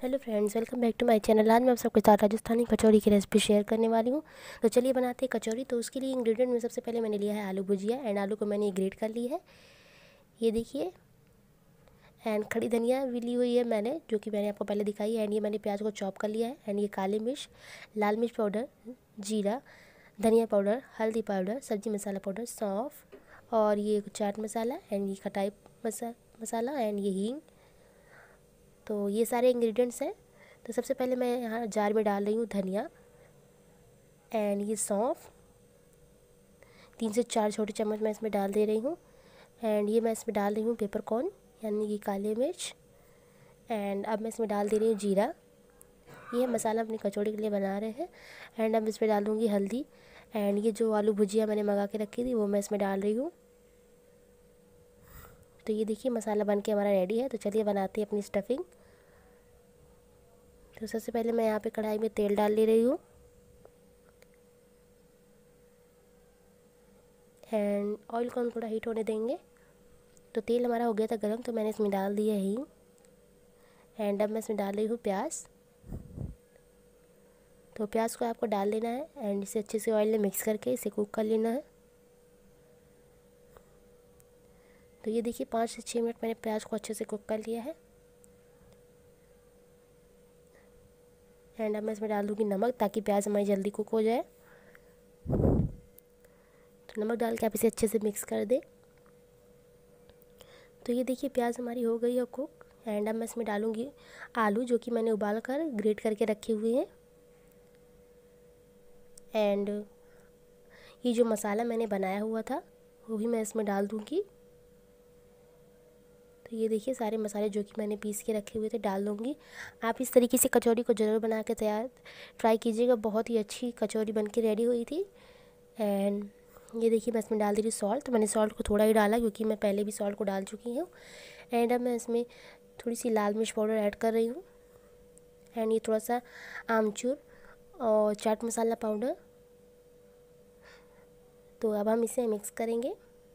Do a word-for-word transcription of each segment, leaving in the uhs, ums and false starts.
Hello friends, welcome back to my channel. आज मैं आप सबके साथ राजस्थानी कचौरी की रेसिपी शेयर करने वाली हूँ। तो चलिए बनाते हैं कचौरी। तो उसके लिए इंग्रेडिएंट में सबसे पहले मैंने लिया है आलू भुजिया, एंड आलू को मैंने ग्रेट कर ली है, ये देखिए। एंड खड़ी धनिया भी ली हुई है मैंने, जो कि मैंने आपको पहले दिखाई है। एंड ये मैंने प्याज को चॉप कर लिया है। एंड ये काली मिर्च, लाल मिर्च पाउडर, जीरा, धनिया पाउडर, हल्दी पाउडर, सब्जी मसाला पाउडर, सौंफ, और ये चाट मसाला, एंड ये खटाई मसा मसाला, एंड ये हींग। तो ये सारे इंग्रेडिएंट्स हैं। तो सबसे पहले मैं यहाँ जार में डाल रही हूँ धनिया, एंड ये सौंफ, तीन से चार छोटे चम्मच मैं इसमें डाल दे रही हूँ। एंड ये मैं इसमें डाल रही हूँ पेपरकॉर्न, यानी कि काली मिर्च। एंड अब मैं इसमें डाल दे रही हूँ जीरा। ये मसाला अपनी कचौड़ी के लिए बना रहे हैं। एंड अब इसमें डाल दूँगी हल्दी। एंड ये जो आलू भुजिया मैंने मंगा के रखी थी वो मैं इसमें डाल रही हूँ। तो ये देखिए मसाला बन के हमारा रेडी है। तो चलिए बनाते हैं अपनी स्टफिंग। तो सबसे पहले मैं यहाँ पे कढ़ाई में तेल डाल ले रही हूँ, एंड ऑयल को हम थोड़ा हीट होने देंगे। तो तेल हमारा हो गया था गरम, तो मैंने इसमें डाल दिया हींग। एंड अब मैं इसमें डाल रही हूँ प्याज। तो प्याज को आपको डाल लेना है, एंड इसे अच्छे से ऑयल में मिक्स करके इसे कुक कर लेना है। तो ये देखिए पाँच से छः मिनट मैंने प्याज को अच्छे से कुक कर लिया है। एंड अब मैं इसमें डाल दूँगी नमक, ताकि प्याज हमारी जल्दी कुक हो जाए। तो नमक डाल के आप इसे अच्छे से मिक्स कर दें। तो ये देखिए प्याज हमारी हो गई है कुक। एंड अब मैं इसमें डालूँगी आलू, जो कि मैंने उबाल कर ग्रेट करके रखे हुए हैं। एंड ये जो मसाला मैंने बनाया हुआ था वो भी मैं इसमें डाल दूँगी। तो ये देखिए सारे मसाले जो कि मैंने पीस के रखे हुए थे डाल दूँगी। आप इस तरीके से कचौरी को ज़रूर बना के तैयार ट्राई कीजिएगा। बहुत ही अच्छी कचौरी बन के रेडी हुई थी। एंड ये देखिए मैं इसमें डाल दे रही सॉल्ट। तो मैंने सॉल्ट को थोड़ा ही डाला, क्योंकि मैं पहले भी सॉल्ट को डाल चुकी हूँ। एंड अब मैं इसमें थोड़ी सी लाल मिर्च पाउडर ऐड कर रही हूँ। एंड ये थोड़ा सा आमचूर और चाट मसाला पाउडर। तो अब हम इसे मिक्स करेंगे।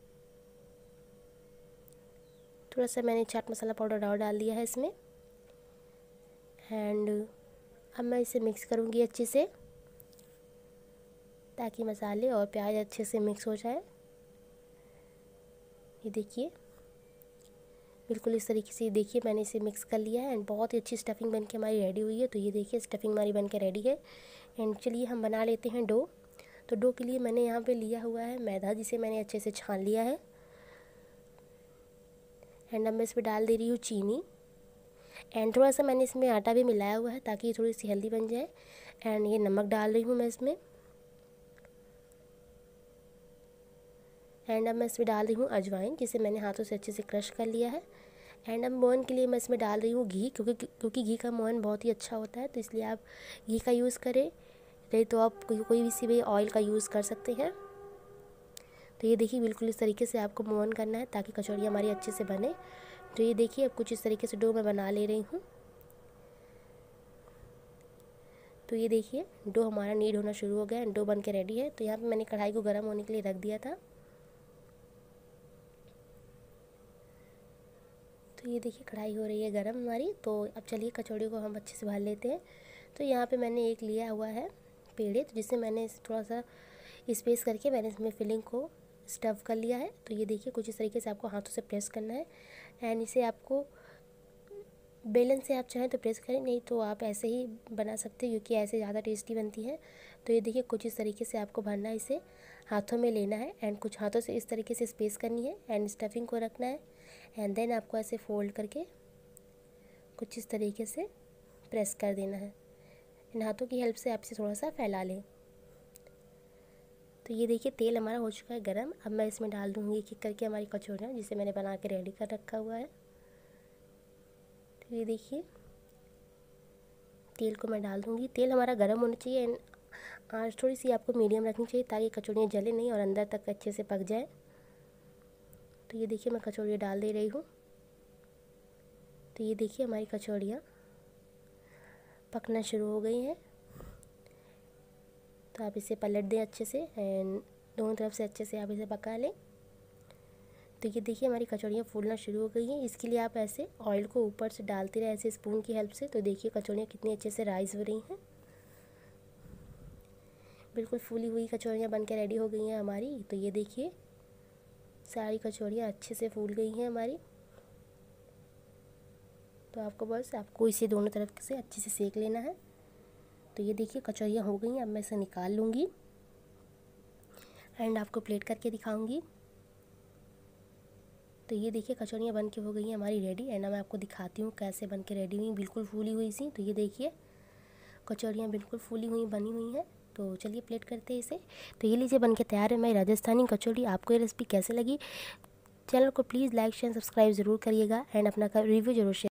थोड़ा सा मैंने चाट मसाला पाउडर और डाल दिया है इसमें। एंड अब मैं इसे मिक्स करूँगी अच्छे से, ताकि मसाले और प्याज अच्छे से मिक्स हो जाए। ये देखिए बिल्कुल इस तरीके से देखिए मैंने इसे मिक्स कर लिया है। एंड बहुत ही अच्छी स्टफिंग बन के हमारी रेडी हुई है। तो ये देखिए स्टफिंग हमारी बन के रेडी है। एंड चलिए हम बना लेते हैं डो। तो डो के लिए मैंने यहाँ पे लिया हुआ है मैदा, जिसे मैंने अच्छे से छान लिया है। एंड अब मैं इसमें डाल दे रही हूँ चीनी। एंड थोड़ा सा मैंने इसमें आटा भी मिलाया हुआ है, ताकि ये थोड़ी सी हेल्दी बन जाए। एंड ये नमक डाल रही हूँ मैं इसमें। एंड अब मैं इसमें डाल रही हूँ अजवाइन, जिसे मैंने हाथों से अच्छे से क्रश कर लिया है। एंड अब मोहन के लिए मैं इसमें डाल रही हूँ घी, क्योंकि क्योंकि घी का मोहन बहुत ही अच्छा होता है। तो इसलिए आप घी का यूज़ करें, नहीं तो आप कोई कोई भी सी भी ऑयल का यूज़ कर सकते हैं। तो ये देखिए बिल्कुल इस तरीके से आपको मोहन करना है, ताकि कचौड़ी हमारी अच्छे से बने। तो ये देखिए अब कुछ इस तरीके से डो मैं बना ले रही हूँ। तो ये देखिए डो हमारा नीड होना शुरू हो गया है, डो बन के रेडी है। तो यहाँ पे मैंने कढ़ाई को गर्म होने के लिए रख दिया था। तो ये देखिए कढ़ाई हो रही है गर्म हमारी। तो अब चलिए कचौड़ी को हम अच्छे से भर लेते हैं। तो यहाँ पे मैंने एक लिया हुआ है पेड़े, तो जिससे मैंने थोड़ा सा स्पेस करके मैंने इसमें फिलिंग को स्टफ़ कर लिया है। तो ये देखिए कुछ इस तरीके से आपको हाथों से प्रेस करना है। एंड इसे आपको बेलन से आप चाहें तो प्रेस करें, नहीं तो आप ऐसे ही बना सकते हैं, क्योंकि ऐसे ज़्यादा टेस्टी बनती है। तो ये देखिए कुछ इस तरीके से आपको भरना है, इसे हाथों में लेना है। एंड कुछ हाथों से इस तरीके से स्पेस करनी है, एंड स्टफिंग को रखना है। एंड देन आपको ऐसे फोल्ड करके कुछ इस तरीके से प्रेस कर देना है। इन हाथों की हेल्प से आप इसे थोड़ा सा फैला लें। तो ये देखिए तेल हमारा हो चुका है गरम। अब मैं इसमें डाल दूँगी एक एक करके हमारी कचौरियाँ, जिसे मैंने बना के रेडी कर रखा हुआ है। तो ये देखिए तेल को मैं डाल दूँगी। तेल हमारा गर्म होना चाहिए, एंड आँच थोड़ी सी आपको मीडियम रखनी चाहिए, ताकि कचौरियाँ जले नहीं और अंदर तक अच्छे से पक जाए। तो ये देखिए मैं कचौरियाँ डाल दे रही हूँ। तो ये देखिए हमारी कचौरियाँ पकना शुरू हो गई हैं। तो आप इसे पलट दें अच्छे से, एंड दोनों तरफ से अच्छे से आप इसे पका लें। तो ये देखिए हमारी कचौड़ियाँ फूलना शुरू हो गई हैं। इसके लिए आप ऐसे ऑयल को ऊपर से डालते रहे ऐसे स्पून की हेल्प से। तो देखिए कचौड़ियाँ कितनी अच्छे से राइज़ हो रही हैं। बिल्कुल फूली हुई कचौड़ियाँ बन के रेडी हो गई हैं हमारी। तो ये देखिए सारी कचौड़ियाँ अच्छे से फूल गई हैं हमारी। तो आपको बस आपको इसे दोनों तरफ से अच्छे से सेक लेना है। तो ये देखिए कचौड़ियाँ हो गई हैं। अब मैं इसे निकाल लूँगी एंड आपको प्लेट करके दिखाऊंगी। तो ये देखिए कचौड़ियाँ बन के हो गई हैं हमारी रेडी। एंड मैं आपको दिखाती हूँ कैसे बन के रेडी हुई, बिल्कुल फूली हुई सी। तो ये देखिए कचौड़ियाँ बिल्कुल फूली हुई बनी हुई हैं। तो चलिए प्लेट करते हैं इसे। तो ये लीजिए बन के तैयार है हमारी राजस्थानी कचौड़ी। आपको ये रेसिपी कैसे लगी? चैनल को प्लीज़ लाइक शेयर सब्सक्राइब ज़रूर करिएगा एंड अपना रिव्यू जरूर शेयर